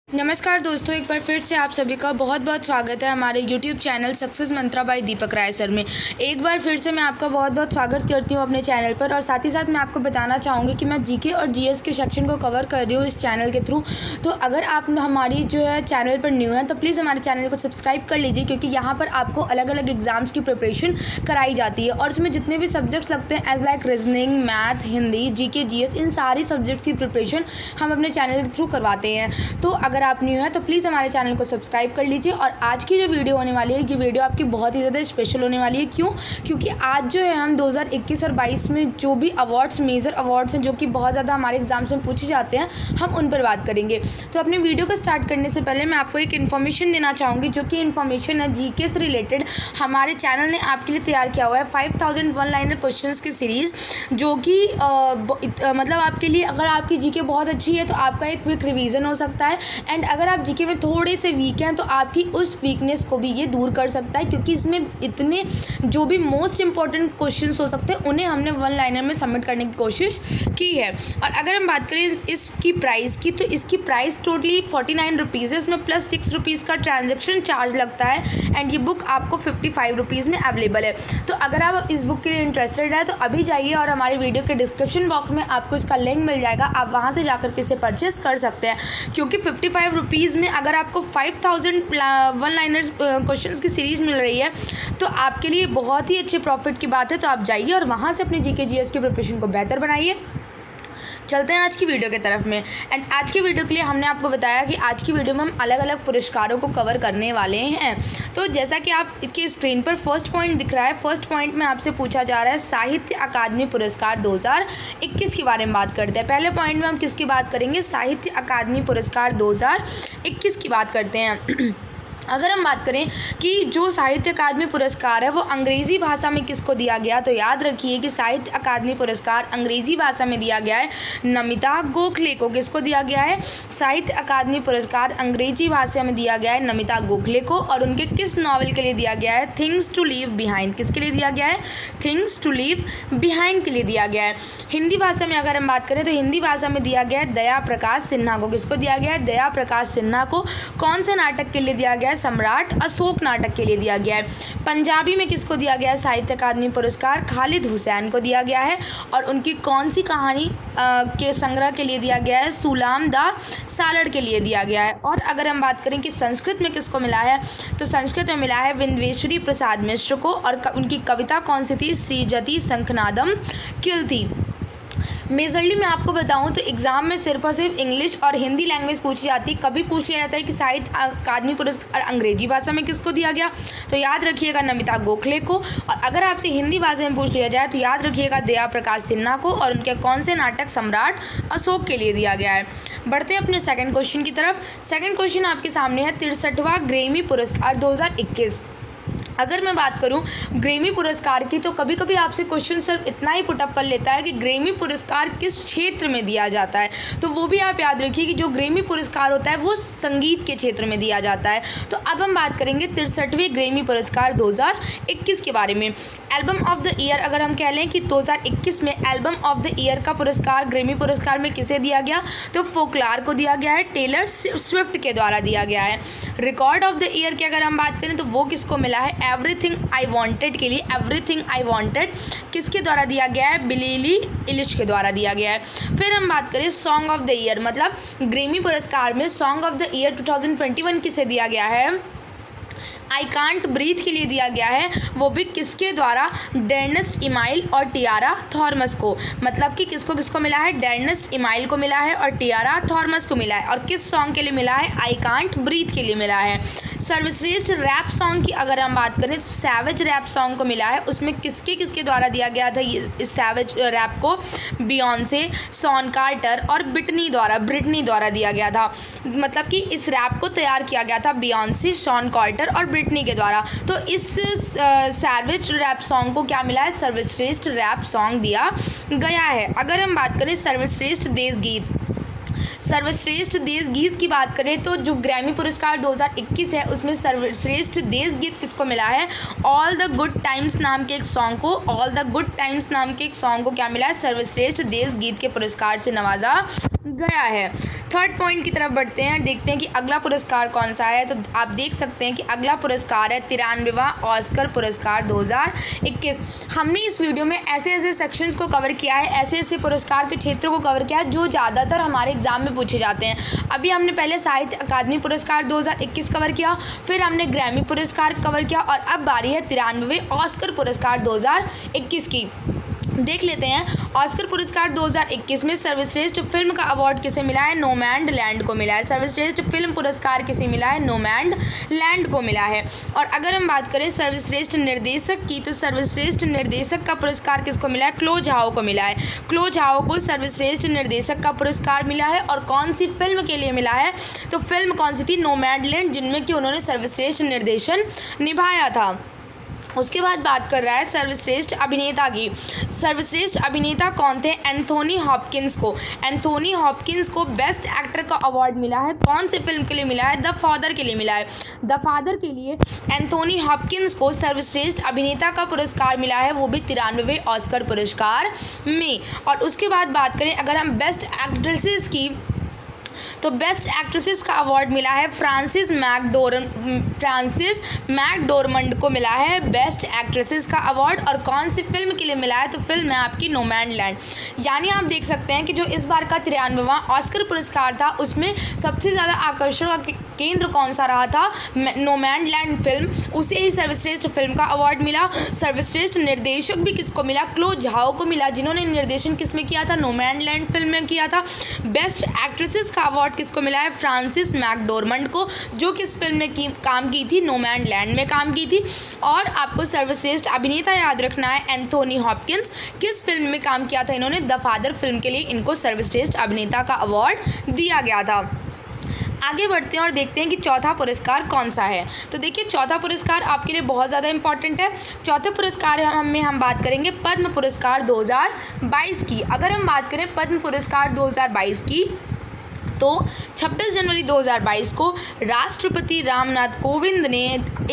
नमस्कार दोस्तों, एक बार फिर से आप सभी का बहुत बहुत स्वागत है हमारे YouTube channel success mantra by Deepak Rai sir में। एक बार फिर से मैं आपका बहुत बहुत स्वागत करती हूँ अपने चैनल पर। और साथ ही साथ मैं आपको बताना चाहूँगी कि मैं जीके और जीएस के सेक्शन को कवर कर रही हूँ इस चैनल के थ्रू। तो अगर आप हमारी जो है चैनल पर न्यू है तो प्लीज़ हमारे चैनल को सब्सक्राइब कर लीजिए, क्योंकि यहाँ पर आपको अलग अलग एग्ज़ाम्स की प्रिपरेशन कराई जाती है और उसमें जितने भी सब्जेक्ट्स लगते हैं as like reasoning, math, Hindi, GK, GS, इन सारी सब्जेक्ट्स की प्रिपरेशन हम अपने चैनल के थ्रू करवाते हैं। तो अगर आप न्यू हैं तो प्लीज़ हमारे चैनल को सब्सक्राइब कर लीजिए। और आज की जो वीडियो होने वाली है, ये वीडियो आपकी बहुत ही ज़्यादा स्पेशल होने वाली है। क्यों? क्योंकि आज जो है हम 2021 और 22 में जो भी अवार्ड्स, मेजर अवार्ड्स हैं जो कि बहुत ज़्यादा हमारे एग्जाम्स में पूछे जाते हैं, हम उन पर बात करेंगे। तो अपने वीडियो को स्टार्ट करने से पहले मैं आपको एक इन्फॉर्मेशन देना चाहूँगी, जो कि इन्फॉर्मेशन है जीके से रिलेटेड। हमारे चैनल ने आपके लिए तैयार किया हुआ है 5000 वन लाइनर क्वेश्चंस की सीरीज़, जो कि मतलब आपके लिए, अगर आपकी जीके बहुत अच्छी है तो आपका एक क्विक रिवीजन हो सकता है। एंड अगर आप जीके में थोड़े से वीक हैं तो आपकी उस वीकनेस को भी ये दूर कर सकता है, क्योंकि इसमें इतने जो भी मोस्ट इंपॉर्टेंट क्वेश्चंस हो सकते हैं उन्हें हमने वन लाइनर में सबमिट करने की कोशिश की है। और अगर हम बात करें इसकी प्राइस की, तो इसकी प्राइस टोटली 49 रुपीज़ है। उसमें प्लस 6 रुपीज़ का ट्रांजेक्शन चार्ज लगता है। एंड ये बुक आपको 55 रुपीज़ में अवेलेबल है। तो अगर आप इस बुक के लिए इंटरेस्टेड है तो अभी जाइए और हमारी वीडियो के डिस्क्रिप्शन बॉक्स में आपको इसका लिंक मिल जाएगा, आप वहाँ से जाकर के इसे परचेस कर सकते हैं। क्योंकि 55 रुपीज़ में अगर आपको 5000 वन लाइनर क्वेश्चंस की सीरीज़ मिल रही है तो आपके लिए बहुत ही अच्छे प्रॉफिट की बात है। तो आप जाइए और वहाँ से अपनी जीके जीएस की प्रिपरेशन को बेहतर बनाइए। चलते हैं आज की वीडियो की तरफ में। एंड आज की वीडियो के लिए हमने आपको बताया कि आज की वीडियो में हम अलग अलग पुरस्कारों को कवर करने वाले हैं। तो जैसा कि आप इसकी स्क्रीन पर फर्स्ट पॉइंट दिख रहा है, फर्स्ट पॉइंट में आपसे पूछा जा रहा है साहित्य अकादमी पुरस्कार 2021 के बारे में बात करते हैं। पहले पॉइंट में हम किसकी बात करेंगे? साहित्य अकादमी पुरस्कार 2021 की बात करते हैं। अगर हम बात करें कि जो साहित्य अकादमी पुरस्कार है वो अंग्रेज़ी भाषा में किसको दिया गया, तो याद रखिए कि साहित्य अकादमी पुरस्कार अंग्रेज़ी भाषा में दिया गया है नमिता गोखले को। किसको दिया गया है? साहित्य अकादमी पुरस्कार अंग्रेज़ी भाषा में दिया गया है नमिता गोखले को। और उनके किस नॉवल के लिए दिया गया है? Things to leave behind. किसके लिए दिया गया है? थिंग्स टू लीव बिहाइंड के लिए दिया गया है। हिंदी भाषा में अगर हम बात करें तो हिंदी भाषा में दिया गया है दया प्रकाश सिन्हा को। किसको दिया गया है? दया प्रकाश सिन्हा को। कौन से नाटक के लिए दिया गया है? सम्राट अशोक नाटक के लिए दिया गया है। पंजाबी में किसको दिया गया है साहित्य अकादमी पुरस्कार? खालिद हुसैन को दिया गया है। और उनकी कौन सी कहानी के संग्रह के लिए दिया गया है? सुलाम द सालड़ के लिए दिया गया है। और अगर हम बात करें कि संस्कृत में किसको मिला है, तो संस्कृत में मिला है विंध्येश्वरी प्रसाद मिश्र को। और उनकी कविता कौन सी थी? श्रीजति शंखनादम किल थी। मेजरली मैं आपको बताऊं तो एग्ज़ाम में सिर्फ और सिर्फ इंग्लिश और हिंदी लैंग्वेज पूछी जाती है। कभी पूछ लिया जाता है कि साहित्य अकादमी पुरस्कार अंग्रेजी भाषा में किसको दिया गया, तो याद रखिएगा नमिता गोखले को। और अगर आपसे हिंदी भाषा में पूछ लिया जाए तो याद रखिएगा दया प्रकाश सिन्हा को। और उनके कौन से नाटक सम्राट अशोक के लिए दिया गया है। बढ़ते हैं अपने सेकंड क्वेश्चन की तरफ। सेकंड क्वेश्चन आपके सामने है 63वां ग्रैमी पुरस्कार 2021। अगर मैं बात करूं ग्रैमी पुरस्कार की, तो कभी कभी आपसे क्वेश्चन सिर्फ इतना ही पुटअप कर लेता है कि ग्रैमी पुरस्कार किस क्षेत्र में दिया जाता है। तो वो भी आप याद रखिए कि जो ग्रैमी पुरस्कार होता है वो संगीत के क्षेत्र में दिया जाता है। तो अब हम बात करेंगे 63वें ग्रैमी पुरस्कार 2021 के बारे में। एल्बम ऑफ द ईयर अगर हम कह लें कि 2021 में एल्बम ऑफ द ईयर का पुरस्कार ग्रैमी पुरस्कार में किसे दिया गया, तो फोकलार को दिया गया है, टेलर स्विफ्ट के द्वारा दिया गया है। रिकॉर्ड ऑफ द ईयर की अगर हम बात करें तो वो किसको मिला है? एवरीथिंग आई वांटेड के लिए। एवरीथिंग आई वांटेड किसके द्वारा दिया गया है? बिली इलिश के द्वारा दिया गया है। फिर हम बात करें सॉन्ग ऑफ द ईयर, मतलब ग्रैमी पुरस्कार में सॉन्ग ऑफ द ईयर 2021 किसे दिया गया है? आई कांट ब्रीथ के लिए दिया गया है। वो भी किसके द्वारा? डेर्नेस्ट इमाइल और टियारा थॉमस को। मतलब कि किसको किसको मिला है? डेर्नेस्ट इमाइल को मिला है और टियारा थॉमस को मिला है। और किस सॉन्ग के लिए मिला है? आई कांट ब्रीथ के लिए मिला है। सर्वश्रेष्ठ रैप सॉन्ग की अगर हम बात करें तो सैवेज रैप सॉन्ग को मिला है। उसमें किसके किसके द्वारा दिया गया था इस सैवेज रैप को? बियॉन्से, शॉन कार्टर और ब्रिटनी द्वारा दिया गया था। मतलब कि इस रैप को तैयार किया गया था बियॉन्से, शॉन कार्टर और ब्रिटनी के द्वारा। तो इस सैवेज रैप सॉन्ग को क्या मिला है? सर्वश्रेष्ठ रैप सॉन्ग दिया गया है। अगर हम बात करें सर्वश्रेष्ठ देश गीत, सर्वश्रेष्ठ देश गीत की बात करें तो जो ग्रैमी पुरस्कार 2021 है उसमें सर्वश्रेष्ठ देश गीत किसको मिला है? ऑल द गुड टाइम्स नाम के एक सॉन्ग को, ऑल द गुड टाइम्स नाम के एक सॉन्ग को क्या मिला है? सर्वश्रेष्ठ देश गीत के पुरस्कार से नवाजा गया है। थर्ड पॉइंट की तरफ बढ़ते हैं, देखते हैं कि अगला पुरस्कार कौन सा है। तो आप देख सकते हैं कि अगला पुरस्कार है 93वां ऑस्कर पुरस्कार 2021। हमने इस वीडियो में ऐसे ऐसे सेक्शंस को कवर किया है, ऐसे ऐसे पुरस्कार के क्षेत्रों को कवर किया है जो ज़्यादातर हमारे एग्जाम में पूछे जाते हैं। अभी हमने पहले साहित्य अकादमी पुरस्कार 2021 कवर किया, फिर हमने ग्रैमी पुरस्कार कवर किया और अब बारी है 93वें ऑस्कर पुरस्कार 2021 की। देख लेते हैं ऑस्कर पुरस्कार 2021 में सर्वश्रेष्ठ फिल्म का अवार्ड किसे मिला है? नोमैडलैंड को मिला है। सर्वश्रेष्ठ फिल्म पुरस्कार किसे मिला है? नोमैडलैंड को मिला है। और अगर हम बात करें सर्वश्रेष्ठ निर्देशक की, तो सर्वश्रेष्ठ निर्देशक का पुरस्कार किसको मिला है? क्लो झाओ को मिला है। क्लो झाओ को सर्वश्रेष्ठ निर्देशक का पुरस्कार मिला है। और कौन सी फिल्म के लिए मिला है? तो फिल्म कौन सी थी? नोमैडलैंड, जिनमें कि उन्होंने सर्वश्रेष्ठ निर्देशन निभाया था। उसके बाद बात कर रहा है सर्वश्रेष्ठ अभिनेता की। सर्वश्रेष्ठ अभिनेता कौन थे? एंथोनी हॉपकिंस को। एंथोनी हॉपकिंस को बेस्ट एक्टर का अवार्ड मिला है। कौन से फिल्म के लिए मिला है? द फादर के लिए मिला है। द फादर के लिए एंथोनी हॉपकिंस को सर्वश्रेष्ठ अभिनेता का पुरस्कार मिला है, वो भी 93वें ऑस्कर पुरस्कार में। और उसके बाद बात करें अगर हम बेस्ट एक्ट्रेसेस की, तो बेस्ट एक्ट्रेसेस का अवार्ड मिला है फ्रांसिस मैकडोरमंड को मिला है बेस्ट एक्ट्रेसेस का अवार्ड। और कौन सी फिल्म के लिए मिला है? तो फिल्म है आपकी नोमैडलैंड। यानी आप देख सकते हैं कि जो इस बार का 93वां ऑस्कर पुरस्कार था उसमें सबसे ज़्यादा आकर्षण का केंद्र कौन सा रहा था? नोमैडलैंड फिल्म, उसे ही सर्वश्रेष्ठ फिल्म का अवार्ड मिला। सर्वश्रेष्ठ निर्देशक भी किसको मिला? क्लो झाओ को मिला, जिन्होंने निर्देशन किस में किया था? नोमैडलैंड फिल्म में किया था। बेस्ट एक्ट्रेसेस का अवार्ड किसको मिला है? फ्रांसिस मैकडोरमंड को, जो किस फिल्म में काम की थी? नोमैडलैंड में काम की थी। और आपको सर्वश्रेष्ठ अभिनेता याद रखना है एंथोनी हॉपकिंस, किस फिल्म में काम किया था इन्होंने? द फादर फिल्म के लिए इनको सर्वश्रेष्ठ अभिनेता का अवार्ड दिया गया था। आगे बढ़ते हैं और देखते हैं कि चौथा पुरस्कार कौन सा है। तो देखिए चौथा पुरस्कार आपके लिए बहुत ज़्यादा इंपॉर्टेंट है। चौथे पुरस्कार में हम बात करेंगे पद्म पुरस्कार 2022 की। अगर हम बात करें पद्म पुरस्कार 2022 की, तो 26 जनवरी 2022 को राष्ट्रपति रामनाथ कोविंद ने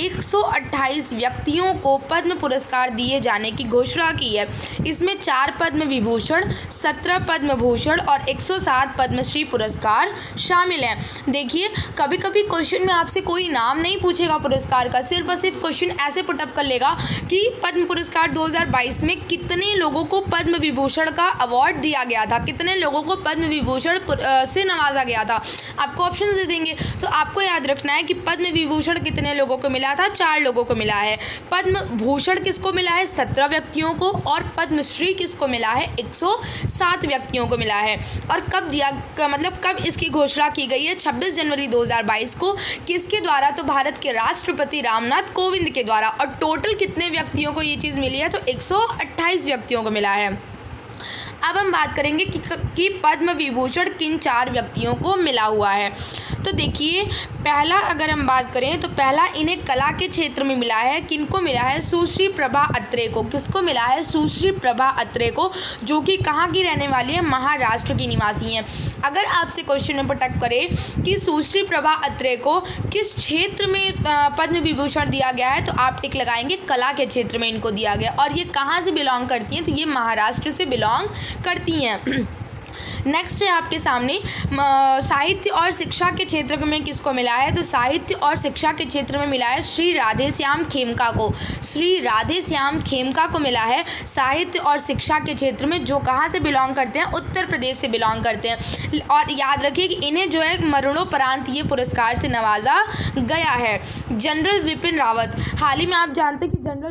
128 व्यक्तियों को पद्म पुरस्कार दिए जाने की घोषणा की है। इसमें 4 पद्म विभूषण, 17 पद्म भूषण और 107 पद्मश्री पुरस्कार शामिल हैं। देखिए कभी कभी क्वेश्चन में आपसे कोई नाम नहीं पूछेगा पुरस्कार का, सिर्फ और सिर्फ क्वेश्चन ऐसे पुटअप कर लेगा कि पद्म पुरस्कार 2022 में कितने लोगों को पद्म विभूषण का अवार्ड दिया गया था, कितने लोगों को पद्म विभूषण से नवाजा गया था। आपको ऑप्शंस दे देंगे, तो आपको याद रखना है कि पद्म विभूषण कितने लोगों को मिला था? 4 लोगों को मिला है। पद्म भूषण किसको मिला है? 17 व्यक्तियों को। और पद्मश्री किसको मिला है? 107 व्यक्तियों को मिला है। और कब दिया, मतलब कब इसकी घोषणा की गई है? 26 जनवरी 2022 को। किसके द्वारा? तो भारत के राष्ट्रपति रामनाथ कोविंद के द्वारा। और टोटल कितने व्यक्तियों को ये चीज़ मिली है? तो 128 व्यक्तियों को मिला है। अब हम बात करेंगे कि पद्म विभूषण किन 4 व्यक्तियों को मिला हुआ है। तो देखिए पहला अगर हम बात करें तो पहला इन्हें कला के क्षेत्र में मिला है। किनको मिला है? सुश्री प्रभा अत्रे को। किसको मिला है? सुश्री प्रभा अत्रे को, जो कि कहाँ की रहने वाली है? महाराष्ट्र की निवासी हैं। अगर आपसे क्वेश्चन में पुटअप करें कि सुश्री प्रभा अत्रे को किस क्षेत्र में पद्म विभूषण दिया गया है, तो आप टिक लगाएंगे कला के क्षेत्र में इनको दिया गया। और ये कहाँ से बिलोंग करती हैं? तो ये महाराष्ट्र से बिलोंग करती हैं। नेक्स्ट है आपके सामने साहित्य और शिक्षा के क्षेत्र में किसको मिला है? तो साहित्य और शिक्षा के क्षेत्र में मिला है श्री राधेश्याम खेमका को। श्री राधेश्याम खेमका को मिला है साहित्य और शिक्षा के क्षेत्र में, जो कहाँ से बिलोंग करते हैं? उत्तर प्रदेश से बिलोंग करते हैं। और याद रखिए कि इन्हें जो है मरणोपरांत ये पुरस्कार से नवाजा गया है। जनरल विपिन रावत, हाल ही में आप जानते हैं कि जनरल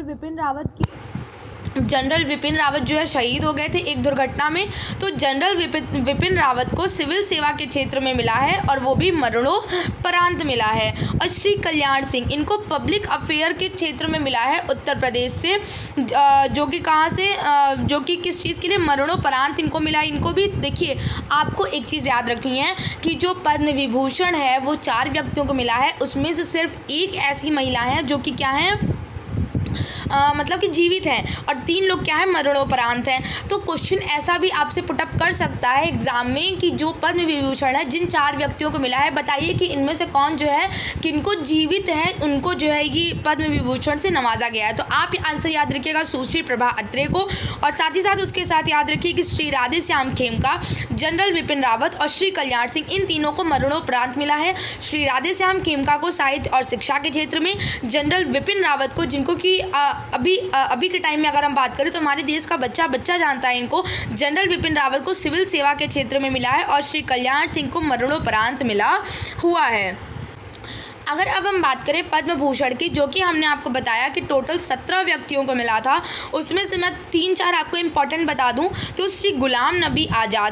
विपिन रावत जो है शहीद हो गए थे एक दुर्घटना में। तो जनरल विपिन रावत को सिविल सेवा के क्षेत्र में मिला है और वो भी मरणोपरांत मिला है। और श्री कल्याण सिंह, इनको पब्लिक अफेयर के क्षेत्र में मिला है उत्तर प्रदेश से, जो कि कहाँ से, जो कि किस चीज़ के लिए? मरणोपरांत इनको मिला। इनको भी देखिए आपको एक चीज़ याद रखनी है कि जो पद्म विभूषण है वो 4 व्यक्तियों को मिला है, उसमें से सिर्फ एक ऐसी महिला है जो कि क्या है? मतलब कि जीवित हैं और 3 लोग क्या है मरणोपरांत हैं। तो क्वेश्चन ऐसा भी आपसे पुटअप कर सकता है एग्जाम में कि जो पद्म विभूषण है जिन 4 व्यक्तियों को मिला है, बताइए कि इनमें से कौन जो है किनको जीवित है उनको जो है ये पद्म विभूषण से नवाजा गया है। तो आप आंसर याद रखिएगा सुश्री प्रभा अत्रे को, और साथ ही साथ उसके साथ याद रखिए कि श्री राधे श्याम खेमका, जनरल विपिन रावत और श्री कल्याण सिंह, इन तीनों को मरणोपरांत मिला है। श्री राधे श्याम खेमका को साहित्य और शिक्षा के क्षेत्र में, जनरल विपिन रावत को जिनको कि अभी के टाइम में अगर हम बात करें तो हमारे देश का बच्चा जानता है इनको, जनरल विपिन रावत को सिविल सेवा के क्षेत्र में मिला है, और श्री कल्याण सिंह को मरणोपरांत मिला हुआ है। अगर अब हम बात करें पद्म भूषण की, जो कि हमने आपको बताया कि टोटल 17 व्यक्तियों को मिला था, उसमें से मैं 3-4 आपको इंपॉर्टेंट बता दूं तो श्री गुलाम नबी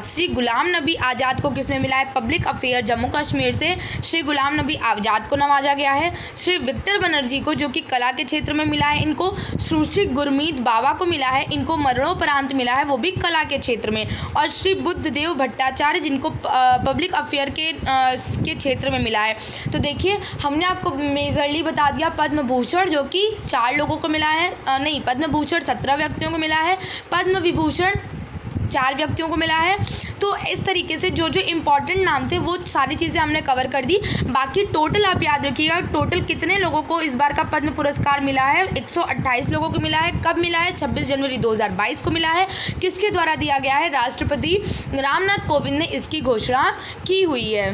आज़ाद को किसमें मिला है? पब्लिक अफेयर जम्मू कश्मीर से श्री गुलाम नबी आज़ाद को नवाजा गया है। श्री विक्टर बनर्जी को जो कि कला के क्षेत्र में मिला है इनको। सुश्री गुरमीत बाबा को मिला है, इनको मरणोपरांत मिला है, वो भी कला के क्षेत्र में। और श्री बुद्धदेव भट्टाचार्य जिनको पब्लिक अफेयर के क्षेत्र में मिला है। तो देखिए हमने आपको मेजरली बता दिया पद्म भूषण जो कि 4 लोगों को मिला है, नहीं पद्म भूषण 17 व्यक्तियों को मिला है, पद्म विभूषण 4 व्यक्तियों को मिला है। तो इस तरीके से जो इम्पोर्टेंट नाम थे वो सारी चीज़ें हमने कवर कर दी। बाकी टोटल आप याद रखिएगा टोटल कितने लोगों को इस बार का पद्म पुरस्कार मिला है? 128 लोगों को मिला है। कब मिला है? 26 जनवरी 2022 को मिला है। किसके द्वारा दिया गया है? राष्ट्रपति रामनाथ कोविंद ने इसकी घोषणा की हुई है।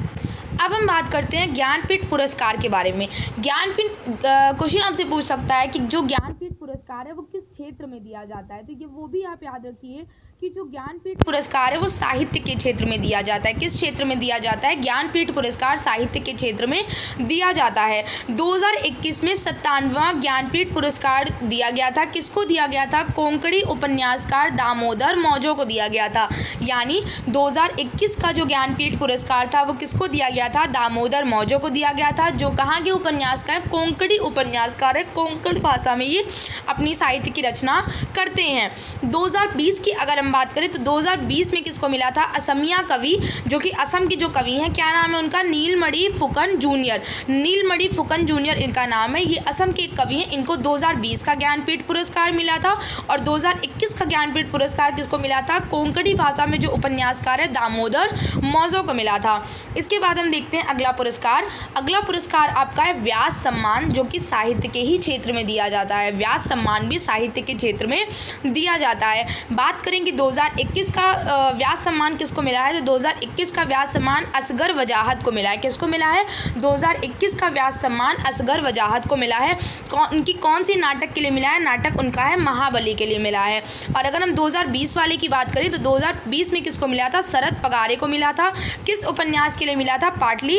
अब हम बात करते हैं ज्ञानपीठ पुरस्कार के बारे में। ज्ञानपीठ क्वेश्चन आपसे पूछ सकता है कि जो ज्ञानपीठ पुरस्कार है वो किस क्षेत्र में दिया जाता है? तो ये वो भी आप याद रखिए कि जो ज्ञानपीठ पुरस्कार है वो साहित्य के क्षेत्र में दिया जाता है। किस क्षेत्र में दिया जाता है? ज्ञानपीठ पुरस्कार साहित्य के क्षेत्र में दिया जाता है। 2021 में 57वां ज्ञानपीठ पुरस्कार दिया गया था। किसको दिया गया था? कोंकणी उपन्यासकार दामोदर मौजो को दिया गया था। यानी 2021 का जो ज्ञानपीठ पुरस्कार था वो किसको दिया गया था? दामोदर मौजो को दिया गया था, जो कहाँ के उपन्यासकार है? कोंकणी उपन्यासकार है, कोंकण भाषा में ये अपनी साहित्य की रचना करते हैं। 2020 की अगर हम बात करें तो 2020 में किसको मिला था? असमिया कवि, जो कि असम के जो कवि हैं, क्या नाम है उनका? नीलमणि फुकन जूनियर। नीलमणि फुकन जूनियर इनका नाम है। ये असम के कवि हैं। इनको 2020 का ज्ञानपीठ पुरस्कार मिला था। और 2021 का ज्ञानपीठ पुरस्कार किसको मिला था? कोंकणी भाषा में जो उपन्यासकार है दामोदर मौजो को मिला था। इसके बाद हम देखते हैं अगला पुरस्कार। अगला पुरस्कार आपका है व्यास सम्मान, जो कि साहित्य के ही क्षेत्र में दिया जाता है। व्यास सम्मान भी साहित्य के क्षेत्र में दिया जाता है। बात करेंगे 2021 का व्यास सम्मान किसको मिला है? तो 2021 का व्यास सम्मान असगर वजाहत को मिला है। किसको मिला है? 2021 का व्यास सम्मान असगर वजाहत को मिला है। उनकी कौन सी नाटक के लिए मिला है? नाटक उनका है महाबली के लिए मिला है। और अगर हम 2020 वाले की बात करें तो 2020 में किसको मिला था? शरद पगारे को मिला था। किस उपन्यास के लिए मिला था?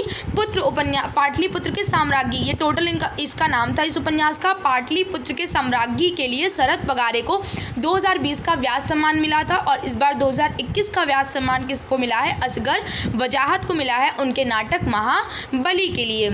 पाटलिपुत्र के साम्राज्ञी, ये टोटल इसका नाम था इस उपन्यास का। पाटलिपुत्र के साम्राज्ञी के लिए शरद पगारे को 2020 का व्यास सम्मान मिला था। और इस बार 2021 का व्यास सम्मान किसको मिला है? असगर वजाहत को मिला है उनके नाटक महाबली के लिए।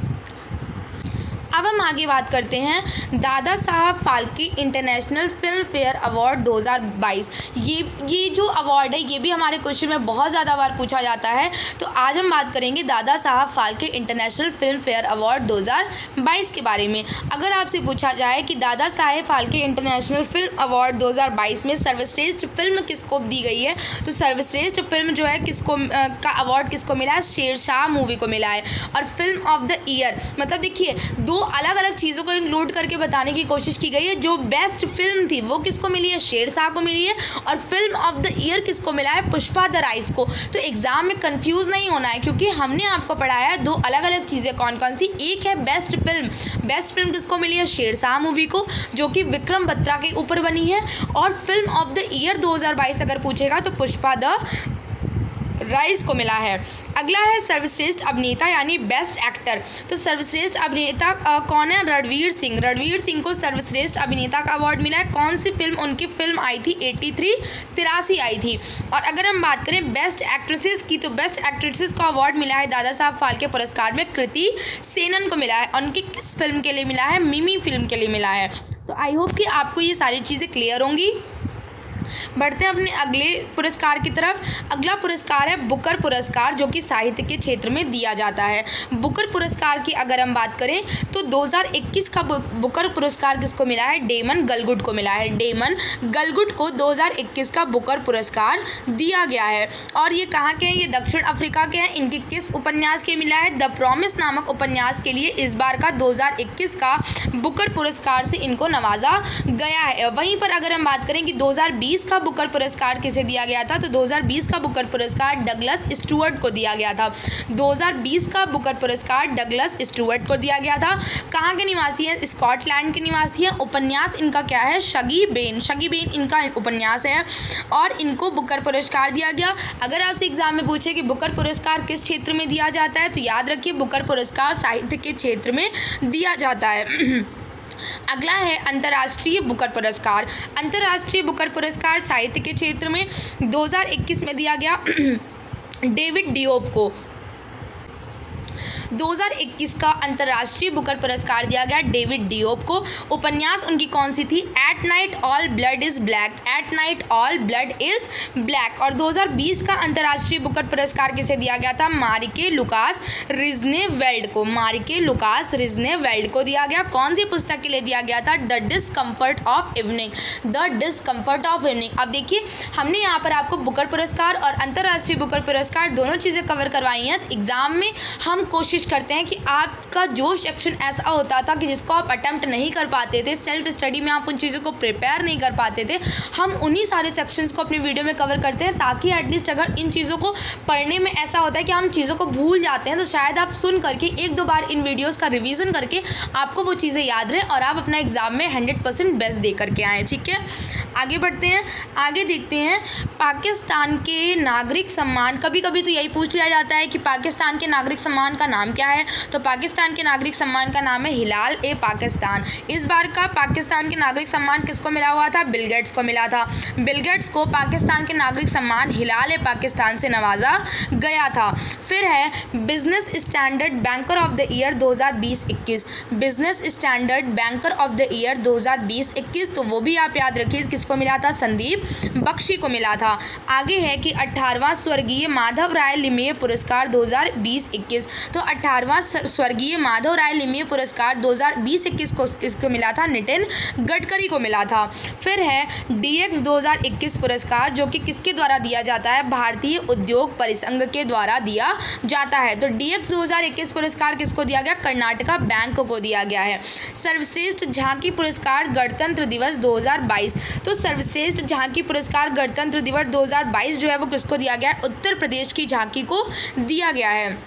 अब हम आगे बात करते हैं Dada Saheb Phalke international film fair award 2022। ये जो अवार्ड है ये भी हमारे क्वेश्चन में बहुत ज़्यादा बार पूछा जाता है। तो आज हम बात करेंगे Dada Saheb Phalke international film fair award 2022 के बारे में। अगर आपसे पूछा जाए कि Dada Saheb Phalke international film award 2022 में सर्वश्रेष्ठ फिल्म किसको दी गई है, तो सर्वश्रेष्ठ फिल्म जो है किसको का अवार्ड किसको मिला है? शेरशाह मूवी को मिला है। और फिल्म ऑफ द ईयर, मतलब देखिए 2 अलग अलग चीज़ों को इंक्लूड करके बताने की कोशिश की गई है। जो बेस्ट फिल्म थी वो किसको मिली है? शेरशाह को मिली है। और फिल्म ऑफ द ईयर किसको मिला है? पुष्पा द राइज को। तो एग्जाम में कंफ्यूज नहीं होना है, क्योंकि हमने आपको पढ़ाया है 2 अलग अलग चीज़ें कौन कौन सी। एक है बेस्ट फिल्म। बेस्ट फिल्म किसको मिली है? शेरशाह मूवी को, जो कि विक्रम बत्रा के ऊपर बनी है। और फिल्म ऑफ द ईयर 2022 अगर पूछेगा तो पुष्पा द राइज को मिला है। अगला है सर्वश्रेष्ठ अभिनेता यानी बेस्ट एक्टर। तो सर्वश्रेष्ठ अभिनेता कौन है? रणवीर सिंह। रणवीर सिंह को सर्वश्रेष्ठ अभिनेता का अवार्ड मिला है। कौन सी फिल्म? उनकी फिल्म आई थी 83 आई थी। और अगर हम बात करें बेस्ट एक्ट्रेसेस की, तो बेस्ट एक्ट्रेसेस को अवार्ड मिला है दादा साहब फाल्के पुरस्कार में कृति सेनन को मिला है। उनकी किस फिल्म के लिए मिला है? मिमी फिल्म के लिए मिला है। तो आई होप कि आपको ये सारी चीज़ें क्लियर होंगी। बढ़ते हैं अपने अगले पुरस्कार की तरफ। अगला पुरस्कार है बुकर पुरस्कार, जो कि साहित्य के क्षेत्र में दिया जाता है। बुकर पुरस्कार की अगर हम बात करें तो 2021 का बुकर पुरस्कार किसको मिला है? डेमन गलगुड को मिला है। डेमन गलगुड को 2021 का बुकर पुरस्कार दिया गया है। और ये कहाँ के हैं? ये दक्षिण अफ्रीका के हैं। इनके किस उपन्यास के मिला है? द प्रॉमिस नामक उपन्यास के लिए इस बार का 2021 का बुकर पुरस्कार से इनको नवाजा गया है। वहीं पर अगर हम बात करें कि 2020 का बुकर पुरस्कार किसे दिया गया था, तो 2020 का बुकर पुरस्कार डगलस स्टुअर्ट को दिया गया था। 2020 का बुकर पुरस्कार डगलस स्टुअर्ट को दिया गया था। कहाँ के निवासी हैं? स्कॉटलैंड के निवासी हैं। उपन्यास इनका क्या है? Shuggie Ben. शगी बेन इनका उपन्यास है और इनको बुकर पुरस्कार दिया गया। अगर आपसे एग्जाम में पूछे कि बुकर पुरस्कार किस क्षेत्र में दिया जाता है, तो याद रखिए बुकर पुरस्कार साहित्य के क्षेत्र में दिया जाता है। अगला है अंतर्राष्ट्रीय बुकर पुरस्कार। अंतर्राष्ट्रीय बुकर पुरस्कार साहित्य के क्षेत्र में 2021 में दिया गया डेविड डियोप को। 2021 का अंतर्राष्ट्रीय बुकर पुरस्कार दिया गया डेविड डियोप को। उपन्यास उनकी कौन सी थी? At night all blood is black. At night all blood is black. और 2020 का अंतर्राष्ट्रीय बुकर पुरस्कार किसे दिया गया था? मारिके लुकास रिजनेवेल्ड को। मारिके लुकास रिजनेवेल्ड को दिया गया। कौन सी पुस्तक के लिए दिया गया था? The discomfort of evening. The discomfort of evening. अब देखिए, हमने यहाँ पर आपको बुकर पुरस्कार और अंतर्राष्ट्रीय बुकर पुरस्कार दोनों चीज़ें कवर करवाई हैं। तो एग्जाम में हम कोशिश करते हैं कि आपका जो सेक्शन ऐसा होता था कि जिसको आप अटेम्प्ट नहीं कर पाते थे, सेल्फ स्टडी में आप उन चीज़ों को प्रिपेयर नहीं कर पाते थे, हम उन्हीं सारे सेक्शंस को अपनी वीडियो में कवर करते हैं, ताकि एटलीस्ट अगर इन चीज़ों को पढ़ने में ऐसा होता है कि हम चीज़ों को भूल जाते हैं, तो शायद आप सुन करके एक दो बार इन वीडियोज़ का रिविज़न करके आपको वो चीज़ें याद रहें और आप अपना एग्ज़ाम में 100% बेस्ट दे करके आएँ। ठीक है, आगे बढ़ते हैं। आगे देखते हैं पाकिस्तान के नागरिक सम्मान। कभी कभी तो यही पूछ लिया जाता है कि पाकिस्तान के नागरिक सम्मान का नाम क्या है, तो पाकिस्तान के नागरिक सम्मान का नाम है हिलाल ए पाकिस्तान। इस बार का पाकिस्तान के नागरिक सम्मान किसको मिला हुआ था? बिल गेट्स को मिला था। बिल गेट्स को पाकिस्तान के नागरिक सम्मान हिलाल ए पाकिस्तान से नवाजा गया था। फिर है business standard banker of the year 2020-21। Business standard banker of the year 2020-21, तो वो भी आप याद रखिए किसको मिला था? संदीप बख्शी को मिला था। आगे है कि 18वां स्वर्गीय माधव राय लिमये पुरस्कार 2020-21, तो 18वां स्वर्गीय माधव राय लिमये पुरस्कार 2020-21 को किसको मिला था? नितिन गडकरी को मिला था। फिर है DX 2021 पुरस्कार, जो कि किसके द्वारा दिया जाता है? भारतीय उद्योग परिसंघ के द्वारा दिया जाता है। तो DX 2021 पुरस्कार किसको दिया गया? कर्नाटका बैंक को दिया गया है। सर्वश्रेष्ठ झांकी पुरस्कार गणतंत्र दिवस 2022, तो सर्वश्रेष्ठ झांकी पुरस्कार गणतंत्र दिवस 2022 जो है वो किसको दिया गया है? उत्तर प्रदेश की झांकी को दिया गया है।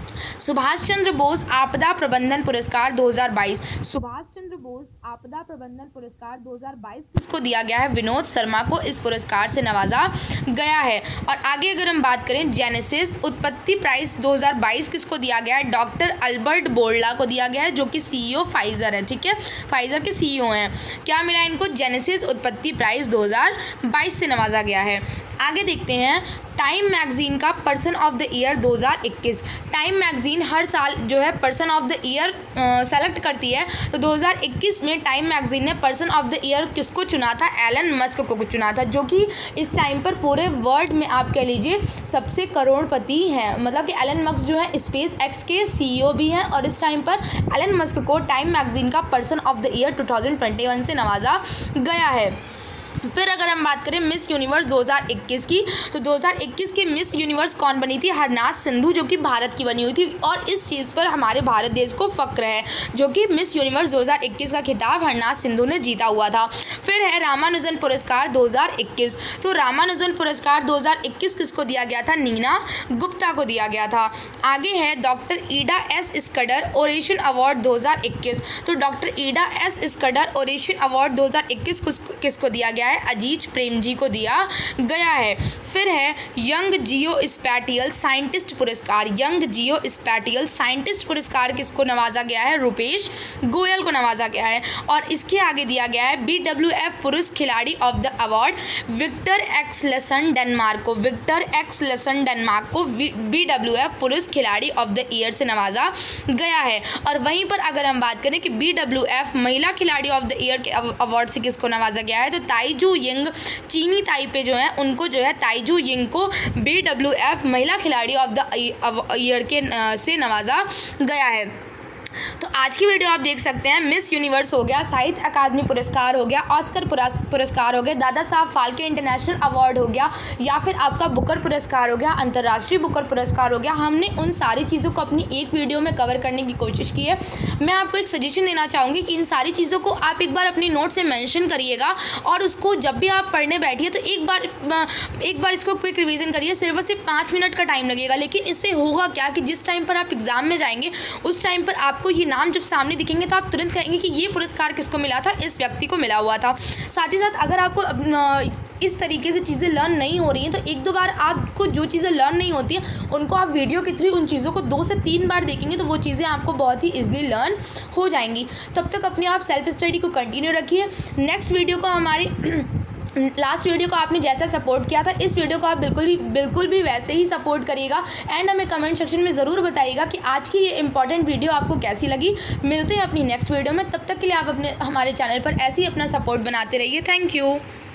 सुभाष चंद्र बोस आपदा प्रबंधन पुरस्कार 2022। सुभाष चंद्र बोस आपदा प्रबंधन पुरस्कार 2022 किसको दिया गया है? विनोद शर्मा को इस पुरस्कार से नवाजा गया है। और आगे अगर हम बात करें जेनेसिस उत्पत्ति प्राइज 2022 किसको दिया गया है? डॉक्टर अल्बर्ट बोर्ला को दिया गया है, जो कि CEO फाइजर है। ठीक है, फाइजर के CEO हैं। क्या मिला इनको? जेनेसिस उत्पत्ति प्राइज 2022 से नवाजा गया है। आगे देखते हैं टाइम मैगजीन का person of the year 2021। Time magazine हर साल जो है person of the year select करती है, तो 2021 में टाइम मैगजीन ने पर्सन ऑफ द ईयर किसको चुना था? एलन मस्क को चुना था, जो कि इस टाइम पर पूरे वर्ल्ड में आप कह लीजिए सबसे करोड़पति हैं। मतलब कि एलन मस्क जो है स्पेस एक्स के CEO भी हैं, और इस टाइम पर एलन मस्क को टाइम मैगजीन का पर्सन ऑफ द ईयर 2021 से नवाजा गया है। फिर अगर हम बात करें मिस यूनिवर्स 2021 की, तो 2021 की मिस यूनिवर्स कौन बनी थी? हरनाज सिंधु, जो कि भारत की बनी हुई थी, और इस चीज़ पर हमारे भारत देश को फक्र है, जो कि मिस यूनिवर्स 2021 का खिताब हरनाज सिंधु ने जीता हुआ था। फिर है रामानुजन पुरस्कार 2021, तो रामानुजन पुरस्कार 2021 किसको दिया गया था? नीना गुप्ता को दिया गया था। आगे है doctor Ida S Scudder oration award 2021, तो doctor Ida S Scudder oration award 2021 किसको दिया गया है? अजीज प्रेम जी को दिया गया है। फिर है यंग जियो स्पैटियल साइंटिस्ट पुरस्कार। यंग जियो स्पैटियल साइंटिस्ट पुरस्कार किसको नवाजा गया है? रुपेश गोयल को नवाजा गया है। और इसके आगे दिया गया है BWF पुरुष खिलाड़ी of the award Viktor Axelsen Denmark को। विक्टर एक्सलेसन डेनमार्क को BWF पुरुष खिलाड़ी ऑफ द ईयर से नवाजा गया है। और वहीं पर अगर हम बात करें कि BWF महिला खिलाड़ी ऑफ द ईयर के अवार्ड से किसको नवाजा गया है, तो ताई ताइजू यिंग चीनी ताइपे जो है उनको जो है ताइजू यिंग को BWF महिला खिलाड़ी ऑफ द ईयर के से नवाजा गया है। तो आज की वीडियो आप देख सकते हैं, मिस यूनिवर्स हो गया, साहित्य अकादमी पुरस्कार हो गया, ऑस्कर पुरस्कार हो गया, दादा साहब फाल्के इंटरनेशनल अवार्ड हो गया, या फिर आपका बुकर पुरस्कार हो गया, अंतर्राष्ट्रीय बुकर पुरस्कार हो गया। हमने उन सारी चीज़ों को अपनी एक वीडियो में कवर करने की कोशिश की है। मैं आपको एक सजेशन देना चाहूँगी कि इन सारी चीज़ों को आप एक बार अपनी नोट से मैंशन करिएगा और उसको जब भी आप पढ़ने बैठिए तो एक बार इसको क्विक रिवीजन करिए। सिर्फ और सिर्फ 5 मिनट का टाइम लगेगा, लेकिन इससे होगा क्या कि जिस टाइम पर आप एग्ज़ाम में जाएंगे उस टाइम पर आपको ये नाम जब सामने दिखेंगे तो आप तुरंत कहेंगे कि ये पुरस्कार किसको मिला था, इस व्यक्ति को मिला हुआ था। साथ ही साथ अगर आपको इस तरीके से चीज़ें लर्न नहीं हो रही हैं तो 1-2 बार आपको जो चीज़ें लर्न नहीं होती हैं उनको आप वीडियो के थ्रू उन चीज़ों को 2 से 3 बार देखेंगे तो वो चीज़ें आपको बहुत ही ईजिली लर्न हो जाएंगी। तब तक अपने आप सेल्फ स्टडी को कंटिन्यू रखिए। नेक्स्ट वीडियो को हमारी लास्ट वीडियो को आपने जैसा सपोर्ट किया था इस वीडियो को आप बिल्कुल भी वैसे ही सपोर्ट करिएगा एंड हमें कमेंट सेक्शन में ज़रूर बताइएगा कि आज की ये इंपॉर्टेंट वीडियो आपको कैसी लगी। मिलते हैं अपनी नेक्स्ट वीडियो में, तब तक के लिए आप हमारे चैनल पर ऐसे ही अपना सपोर्ट बनाते रहिए। Thank you.